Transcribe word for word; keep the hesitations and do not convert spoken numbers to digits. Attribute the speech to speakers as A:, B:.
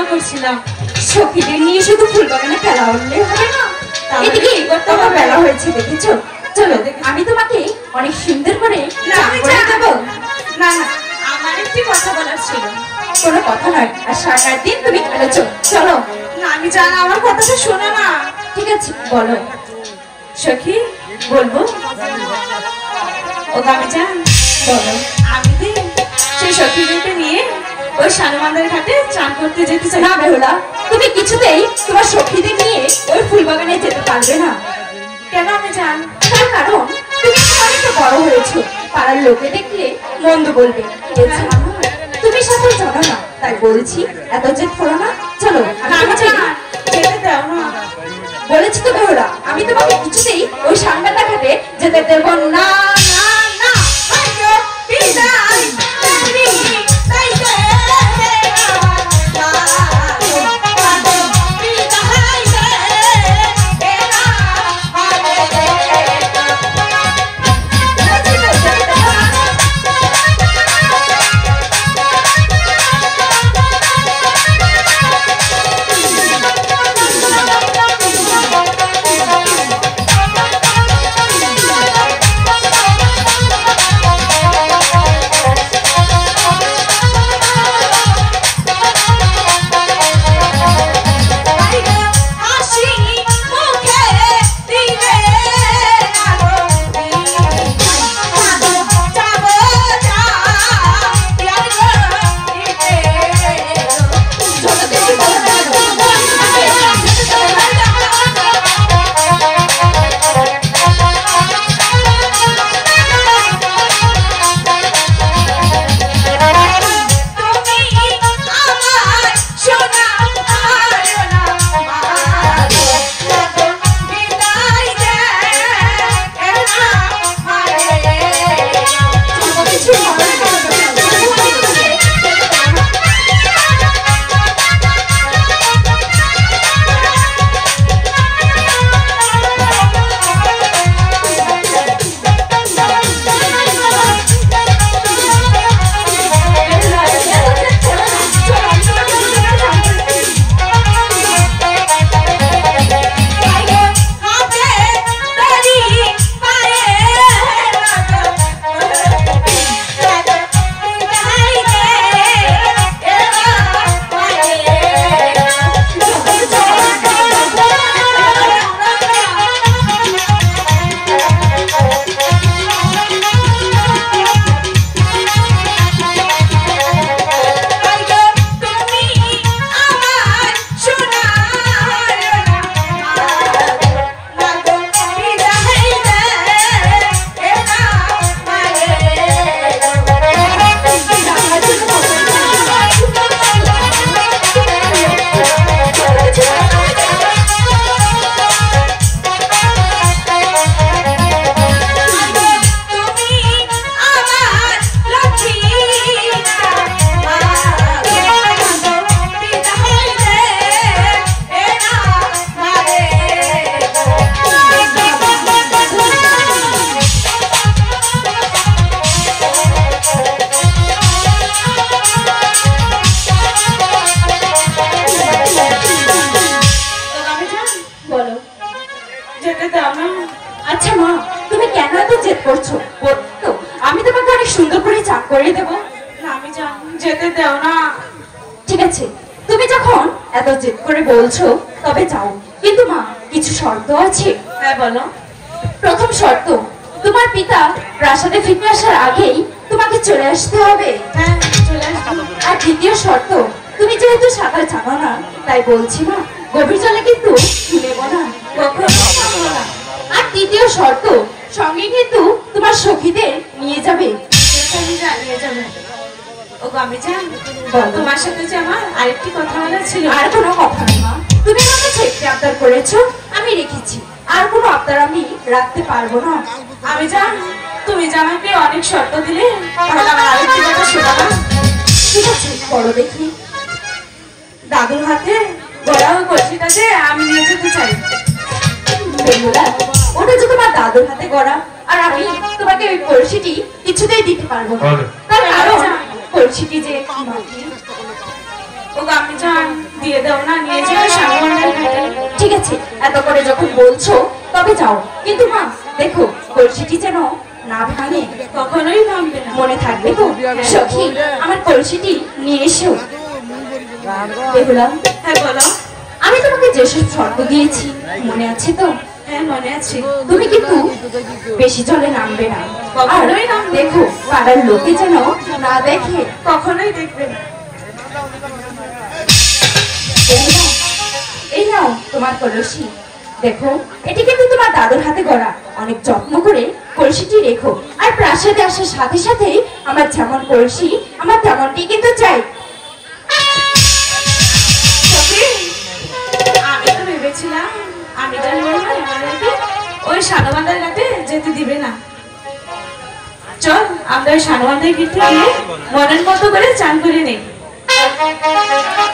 A: করছিলাম
B: সখীদের নিয়ে শুধু ফুল বাগানে খেলা হলে হবে না, এদিকে কত বেলা হয়েছে দেখেছো। চলো আমি তোমাকে অনেক সুন্দর করে চান করে দেবো।
A: না না, আমার একটি কথা বলার ছিল।
B: কোনো কথা নয়, আর সারাটা দিন তুমি খেলেছো। চলো
A: না আমি জান, আমার কথাটা শোনো না।
B: ঠিক আছে বলো।
A: সখী বলবো, ও আমি জান
B: বলো।
A: আমি দিন সেই সখীদেরকে নিয়ে ওই সানুমান্দার ঘাটে চান করতে যেতে চাই।
B: না বেহুলা, তুমি কিছুতেই তোমার সখীদের নিয়ে ওই ফুল বাগানে যেতে পারবে না।
A: কেন আমি জান?
B: তার কারণ তুমি অনেকটা বড় হয়েছো, পাড়ার লোকে দেখলে মন্দ বলবে। এছাড়া তুমি সাথে জানো না, তাই বলছি এত জেদ করো না। চলো
A: আমি জান, যেতে দাও না।
B: বলেছি তো বেহুলা, আমি তোমাকে কিছুতেই ওই সামনে দেখাতে যেতে দেব না।
A: না না, ভাইগো বিদায় তুমি তাইতে
B: আচ্ছা মা, তুমি কেন এত জেদ করছো? তো আমি তোমাকে অনেক সুন্দর করে চাক করে দেবো।
A: না আমি জান, যেতে দাও না।
B: ঠিক আছে, তুমি যখন এত জেদ করে বলছো তবে যাও, কিন্তু মা কিছু শর্ত আছে।
A: হ্যাঁ বলো।
B: প্রথম শর্ত, তোমার পিতা প্রাসাদে ফিরে আসার আগেই তোমাকে চলে আসতে হবে।
A: হ্যাঁ চলে আসবো।
B: আর দ্বিতীয় শর্ত, তুমি যেহেতু সাঁতার জানো না তাই বলছি না, গভীর জলে কিন্তু নেব না, কখনো নামবো না। আর তৃতীয় শর্ত, সঙ্গে কিন্তু তোমার সখীদের নিয়ে যাবে।
A: আমি জানিয়ে যাবো। ও আমি জান,
B: বলো।
A: তোমার সাথে যে আমার আরেকটি কথা বলার ছিল।
B: আর কোনো কথা নেই মা, তুমি আমার কাছে একটি আবদার করেছো, আমি রেখেছি। আর কোনো আবদার আমি রাখতে পারবো না।
A: আমি জান, তুমি যে আমাকে অনেক শর্ত দিলে, তাহলে আমার আরেকটি কথা শোনাবা।
B: ঠিক আছে বলো দেখি।
A: দাদুর হাতে গড়া ও কলসিটা যে আমি নিয়ে যেতে চাই।
B: বেহুলা, ওটা যে তোমার দাদুর হাতে গড়া, আর আমি তোমাকে ওই কলসিটি কিছুতেই দিতে পারবো না। তার কারণ কলসিটি যে মাটির।
A: ও আমি জান, দিয়ে দাও না, নিয়ে যাও সানমান্দার ঘাটে।
B: ঠিক আছে, এত করে যখন বলছো তবে যাও, কিন্তু মা দেখো কলসিটি যেন না ভাঙে।
A: কখনোই ভাঙবে না।
B: মনে থাকবে তো? সখী, আমার কলসিটি নিয়ে এসো। বেহুলা,
A: হ্যাঁ বলো।
B: আমি তোমাকে যেসব শর্ত দিয়েছি মনে আছে তো?
A: হ্যাঁ মনে আছে।
B: তুমি কিন্তু বেশি জলে নামবে না। আর
A: কখনোই নামবো না।
B: দেখো পাড়ার লোকে যেন না দেখে।
A: কখনোই দেখবে না।
B: বেহুলা, এই নাও তোমার কলসি। দেখো এটি কিন্তু তোমার দাদুর হাতে গড়া। অনেক যত্ন করে কলসিটি রেখো। আর প্রাসাদে আসার সাথে সাথে আমার যেমন কলসি আমার তেমনটি কিন্তু চাই।
A: সখী, আমি তো ভেবেছিলাম আমি জানি না আমাদেরকে ওই সানমান্দার ঘাটে যেতে দিবে না। চল আমরা ওই সানমান্দার ঘাটে গিয়ে মনের মতো করে চান করে নেই।